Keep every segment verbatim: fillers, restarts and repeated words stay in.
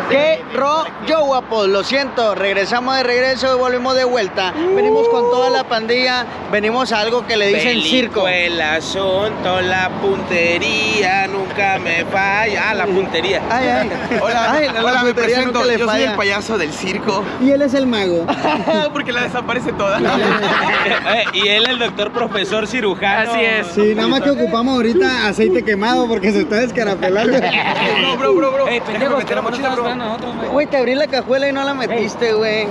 ¿Qué rollo, guapos? Lo siento, regresamos de regreso y volvemos de vuelta. Venimos con toda la pandilla, venimos a algo que le dicen circo. El asunto, la puntería, nunca me falla. Ah, la puntería. Ay, ay. Hola, Ay, la hola, me puntería presento. nunca le Yo soy falla. el payaso del circo. Y él es el mago. Porque la desaparece toda. Eh, y él, el doctor profesor cirujano. Así es. Sí, nada más que ocupamos ahorita aceite quemado porque se está descarapelando. Bro, bro, bro, bro. Ey, pendejo, Déjame meter la ¿cómo no mochila, estamos bro. esperando nosotros, güey? Güey, te abrí la cajuela y no la metiste, güey.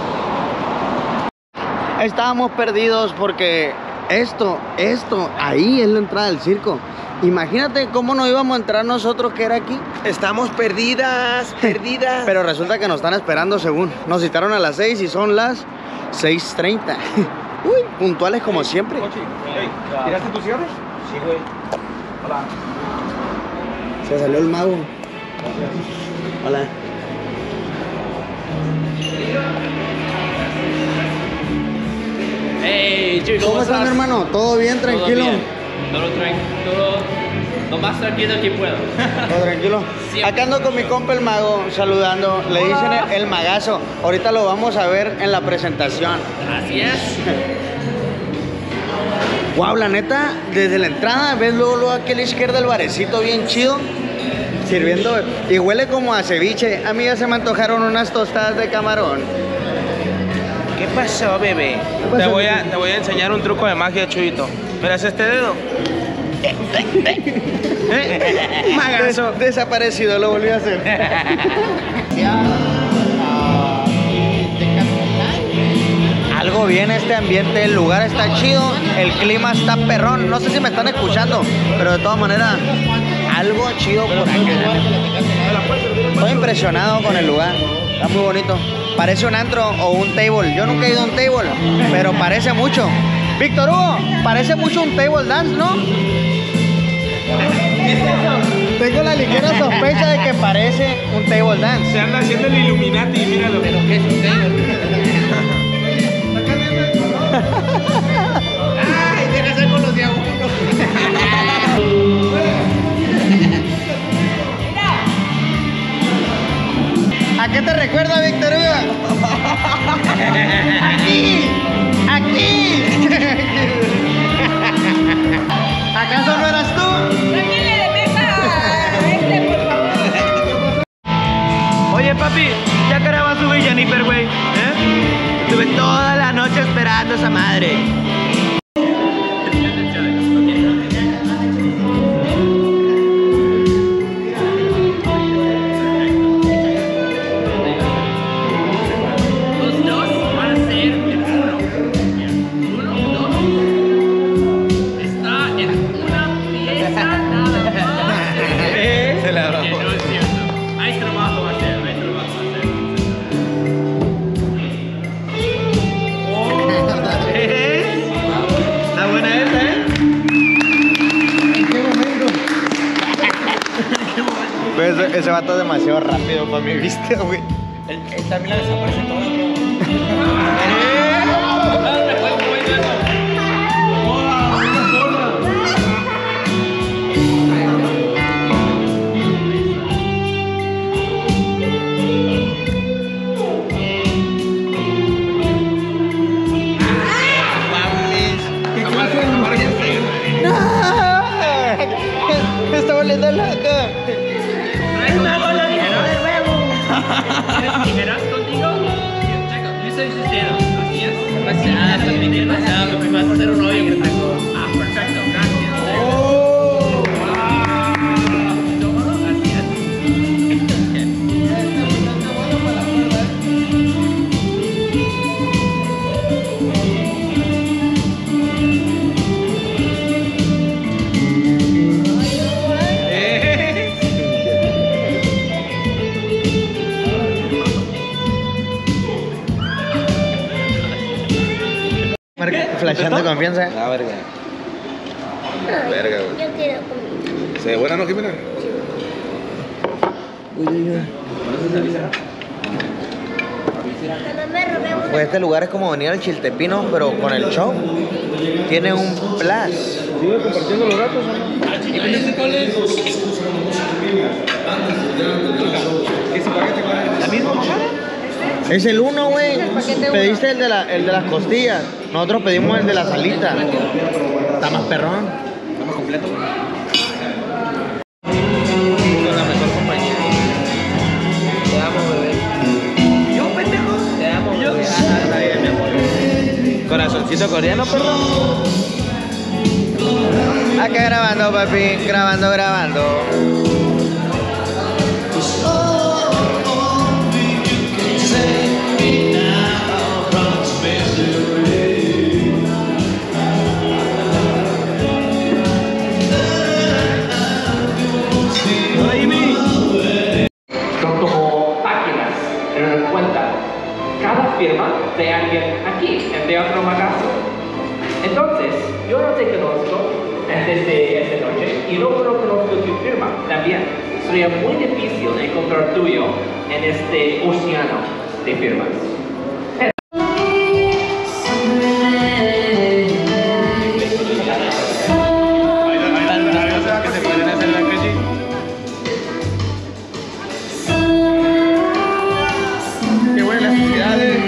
Estábamos perdidos porque esto, esto, ahí es la entrada del circo. Imagínate cómo no íbamos a entrar nosotros que era aquí. Estamos perdidas, perdidas. Pero resulta que nos están esperando según. Nos citaron a las seis y son las seis treinta. Uy, puntuales como siempre. ¿Tiraste tus cigarros? Sí, güey. Hola. Se salió el mago. Hola. Hey, chicos, ¿Cómo están, hermano? ¿Todo bien? ¿Tranquilo? Todo bien. Todo tranquilo. Todo lo más tranquilo que puedo. ¿Todo tranquilo? Siempre. Acá ando con mi compa el mago, saludando. Le dicen el, el magazo. Ahorita lo vamos a ver en la presentación. Así es. Wow, la neta, desde la entrada ves luego, luego aquí a la izquierda el barecito bien chido. Sirviendo y huele como a ceviche. A mí ya se me antojaron unas tostadas de camarón. ¿Qué pasó, bebé? pasó, te, voy a, bebé? te voy a enseñar un truco de magia, Chuyito. ¿Miras este dedo? ¿Eh? Magazo. Des- desaparecido, lo volví a hacer. Algo bien este ambiente, el lugar está chido, el clima está perrón. No sé si me están escuchando, pero de todas maneras, algo chido por acá. Estoy impresionado con el lugar, está muy bonito. Parece un antro o un table. Yo nunca he ido a un table, pero parece mucho. Víctor Hugo, parece mucho un table dance, ¿no? Tengo la ligera sospecha de que parece un table dance. Se anda haciendo el Illuminati, míralo. ¿Pero qué es usted? Ay, deja hacer con los de a uno. ¿A qué te recuerda, Víctor Hugo? Aquí, aquí. ¿Acaso no eras tú? ¡Cállale de mesa! Este, por favor. Oye, papi, ya que ahora va a subir Jennifer, güey. ¿Eh? Estuve toda la noche esperando a esa madre. Los dos van a ser el uno. Uno, dos. Está en una pieza nada más. Se la Que no es cierto. Hay trabajo a hacer, hay trabajo a hacer. Está buena esa, ¿eh? ¿En qué momento? Pues ese, ese vato es demasiado rápido para mi vista, güey. Él, él también la desaparece toda, bro. Está volviendo loca. ¿Tienes tijeras contigo? Checa, yo soy sus dedos. Así es. Ah, también tienes demasiado. Me vas a hacer un hoyo que tengo. Ah, perfecto. Gracias. Oh. Así es. Flasheando confianza. La verga. Verga, güey. Yo quiero comer. ¿Se ve buena, no, Jimena? Uy, uy, uy. Que no me robemos. Pues este lugar es como venir al Chiltepino, pero con el show. Tiene un plus. Sigue compartiendo los datos, ¿no? ¿Y cuál es? ¿Qué se paga este Es el uno, güey. Paquete Pediste el de, la, el de las costillas. Nosotros pedimos el de las alitas. Está más perrón. Está más completo. La mejor compañía. Te amo, bebé. Yo, pendejo. Te amo, Yo. bebé. Ah, está bien, mi amor. Corazoncito coreano, perdón. Acá grabando, papi. Grabando, grabando. Son como páginas en una cuenta. Cada firma de alguien aquí, en Teatro Magazo. Entonces, yo no te conozco desde esta noche y no conozco tu firma también. Sería muy difícil encontrar tuyo en este océano de firmas. Que se pueden hacer en la calle. Qué buenas felicidades.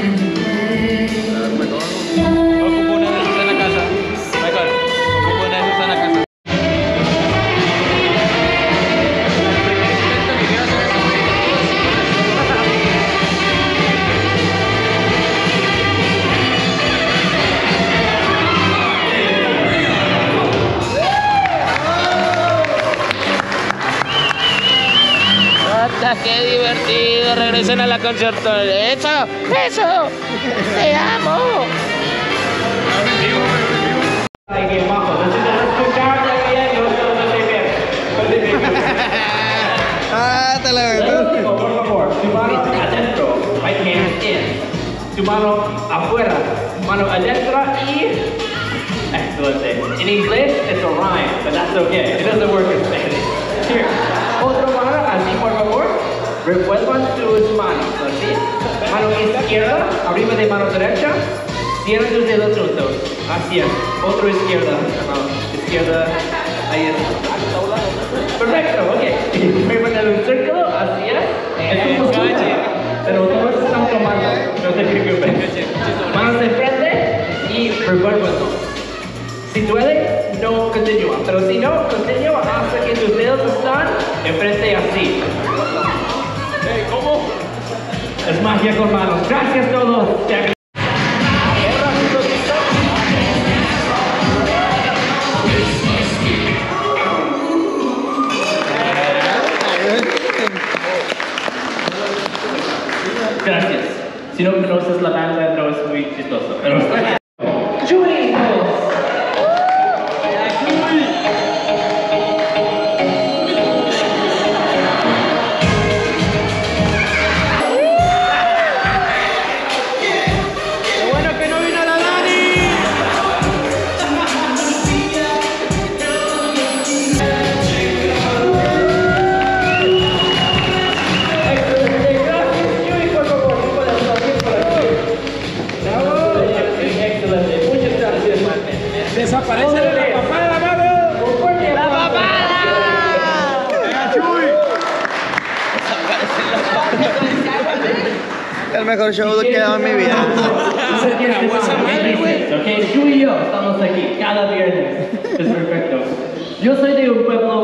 Ocupo una de esas en la casa. Mejor, ocupo una de esas en la casa. ¡Qué divertido! Regresen a la concierto. ¡Eso! ¡Eso! ¡Te amo! Aquí abajo, necesitas escucharte bien, yo no sé bien. Ah, te la Luego, por favor, tu mano adentro, right hand in. Tu mano afuera, mano adentro y... Excelente. En inglés it's a rhyme, but that's okay. It doesn't work in Spanish. Here. Otra mano, así por favor. Revuelvan tus manos, así. Mano izquierda, arriba de mano derecha. Cierra tus dedos juntos. Así es. Otro izquierda. No, izquierda. Ahí es. Perfecto, ok. Voy a poner un círculo, así es. Es un coche. Pero todos están tomando. No te preocupes. Manos de frente y revuelvan. Si duele, no continúa. Pero si no, continúa hasta que tus dedos están enfrente así. ¿Cómo? Es magia con manos. Gracias todos. Gracias. Si no conoces la banda, no es muy chistoso. Pero... Julie. Desaparece la papada, mago. ¡La papada! El mejor show que he dado en mi vida. Ok, tú y yo estamos aquí cada viernes. Es perfecto. Yo soy de un pueblo.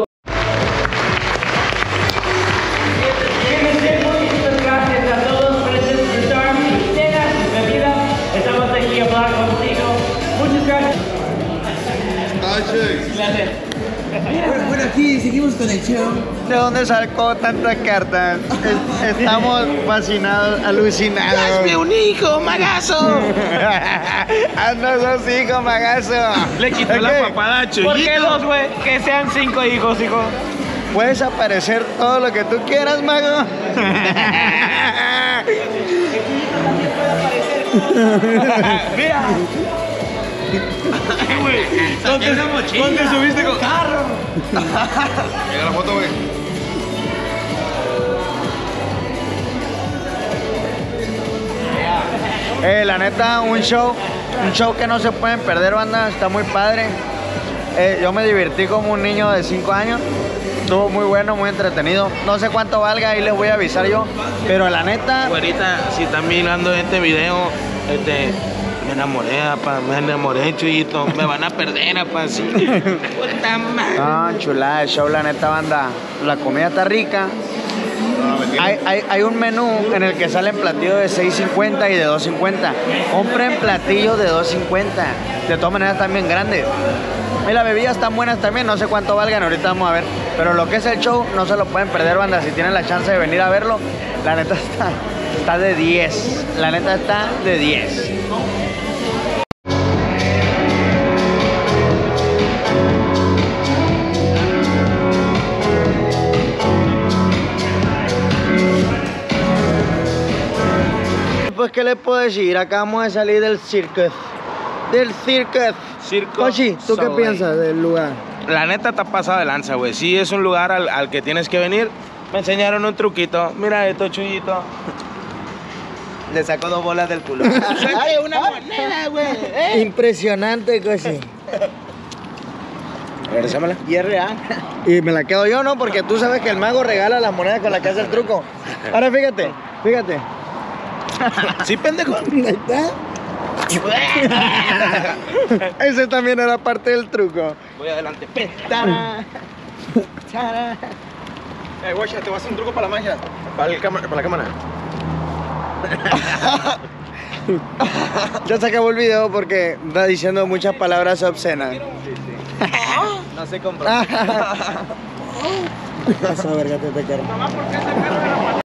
Muchas gracias a todos por disfrutar mi cena, mi bebida. Estamos aquí a hablar contigo. Muchas gracias. Gracias. Bueno, aquí seguimos con el show. ¿De dónde sacó tantas cartas? Es- estamos fascinados, alucinados. ¡Hazme un hijo, magazo! Haznos dos hijos, magazo. Le quitó Ok, la papada a Chuyito. ¿Por qué dos, güey? Que sean cinco hijos, hijo. Puedes aparecer todo lo que tú quieras, mago. Mira. ¿Dónde, ¿Dónde subiste con Carro. Llega la foto, güey. Eh, la neta, un show, un show que no se pueden perder, banda, está muy padre. Eh, yo me divertí como un niño de cinco años. Estuvo muy bueno, muy entretenido. No sé cuánto valga, ahí les voy a avisar yo. Pero la neta, Ahorita, si están mirando este video, este, me enamoré, apa, me enamoré, Chuyito. Me van a perder, apa, sí. Puta madre. no, chulada de show, la neta, banda. La comida está rica. Hay, hay, hay un menú en el que salen platillos de seis cincuenta y de dos cincuenta. Compren platillos de dos cincuenta. De todas maneras están bien grandes. Y las bebidas están buenas también, no sé cuánto valgan, ahorita vamos a ver. Pero lo que es el show no se lo pueden perder, banda. Si tienen la chance de venir a verlo, la neta está, está de diez. La neta está de diez. Pues, ¿qué les puedo decir? Acabamos de salir del circus. Del circus. Circo Cochi, ¿tú qué Soleil. piensas del lugar? La neta está pasada de lanza, güey. Sí, es un lugar al, al que tienes que venir. Me enseñaron un truquito. Mira esto, Chuyito. Le sacó dos bolas del culo. ¡Ay, una moneda, güey! Impresionante, Cochi. Regrésamela. Y es real. Y me la quedo yo, ¿no? Porque tú sabes que el mago regala las monedas con las que hace el truco. Ahora fíjate, fíjate. Sí, pendejo. Ahí está. Ese también era parte del truco. Voy adelante. Tara, tara. Eh, guacha, te voy a hacer un truco para la magia. Para, el cámara, para la cámara. Ya se acabó el video porque está diciendo muchas palabras obscenas. No se compra. Vas a ver, que te te